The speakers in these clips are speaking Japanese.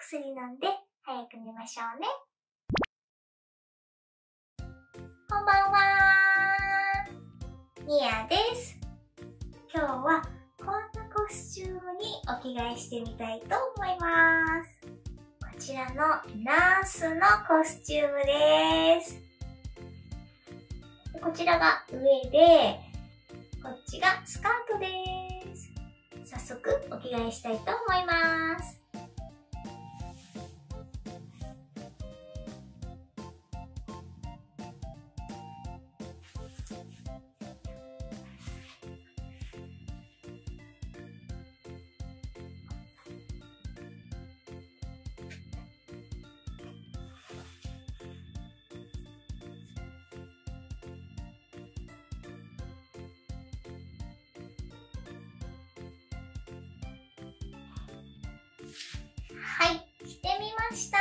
薬飲んで早く寝ましょうね。こんばんはー。ニアです。今日はこんなコスチュームにお着替えしてみたいと思います。こちらのナースのコスチュームです。こちらが上で、こっちがスカートです。早速お着替えしたいと思います。はい、着てみました。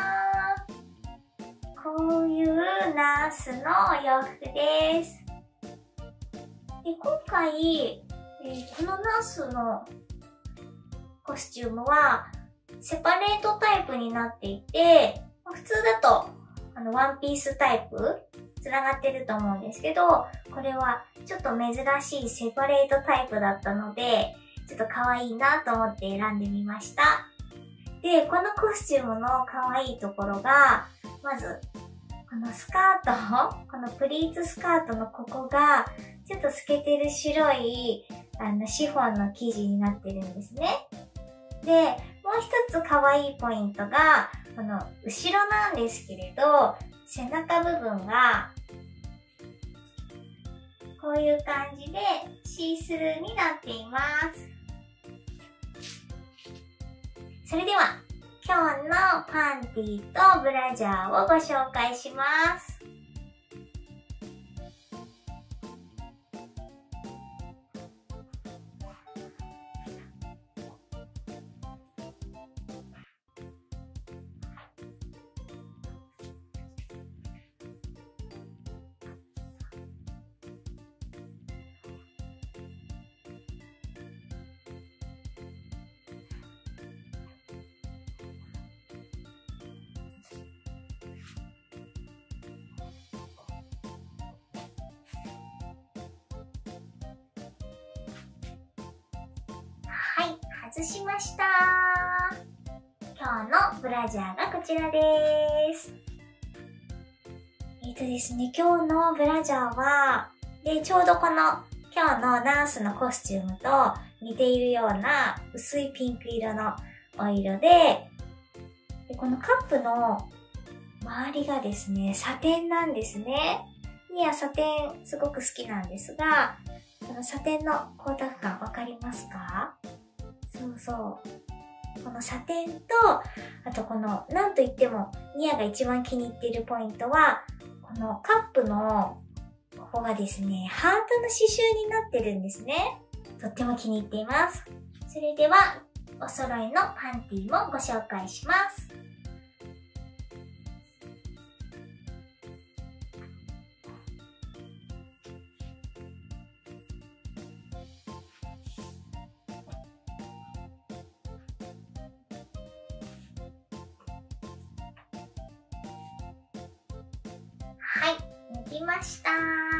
こういうナースの洋服です。で、今回、このナースのコスチュームはセパレートタイプになっていて、普通だとワンピースタイプつながってると思うんですけど、これはちょっと珍しいセパレートタイプだったので、ちょっと可愛いなと思って選んでみました。で、このコスチュームの可愛いところが、まず、このスカート、このプリーツスカートのここが、ちょっと透けてる白い、シフォンの生地になってるんですね。で、もう一つ可愛いポイントが、この後ろなんですけれど、背中部分が、こういう感じでシースルーになっています。それでは、今日のパンティとブラジャーをご紹介します。はい、外しました。今日のブラジャーがこちらです。ですね、今日のブラジャーは、ちょうどこの今日のナースのコスチュームと似ているような薄いピンク色のお色で、このカップの周りがですね、サテンなんですね。ニアサテンすごく好きなんですが、このサテンの光沢感わかりますか？そうそう。このサテンと、あとこの、なんといっても、ニアが一番気に入っているポイントは、このカップの、ここがですね、ハートの刺繍になってるんですね。とっても気に入っています。それでは、お揃いのパンティもご紹介します。はい、脱ぎました。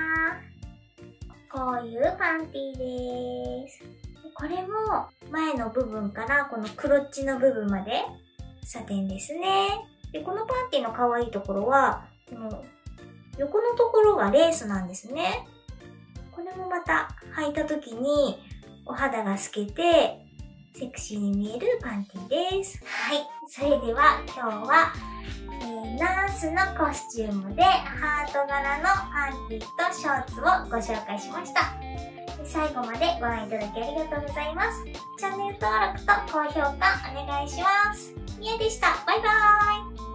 こういうパンティです。これも前の部分からこのクロッチの部分までサテンですね。で、このパンティの可愛いところは、この横のところがレースなんですね。これもまた履いた時にお肌が透けてセクシーに見えるパンティです。はい、それでは今日はナースのコスチュームでハート柄のパンティとショーツをご紹介しました。最後までご覧いただきありがとうございます。チャンネル登録と高評価お願いします。みやでした。バイバーイ。